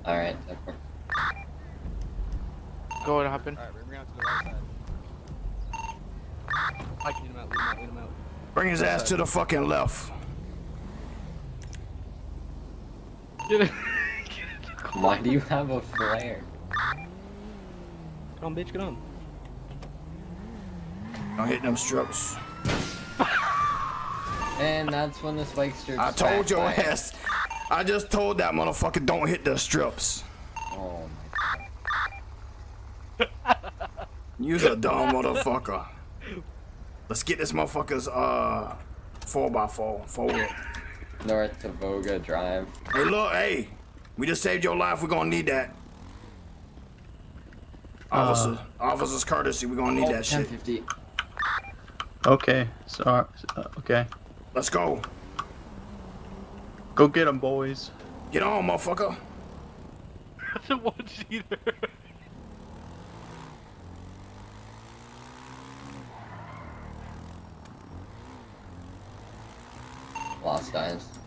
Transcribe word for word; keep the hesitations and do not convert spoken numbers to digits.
Alright, Go ahead, hop in. Alright, bring me out to the right side. Mike, lead him out, lead him out, lead him out. Bring his ass to the fucking left. Get it. why do you have a flare? Get on, bitch, get on. Don't hit them strips. And that's when the spike strips I told your backfire. ass. I just told that motherfucker don't hit the strips. Oh You's a dumb motherfucker. Let's get this motherfucker's uh four by four forward. my. North to Voga Drive. Hey, look, hey, we just saved your life. We're gonna need that. Officer, uh, officer's courtesy. We're gonna need Oh, that shit. ten fifty. Okay, sorry. Uh, okay. Let's go. Go get them, boys. Get on, motherfucker. That's a one-seater. Lost guys.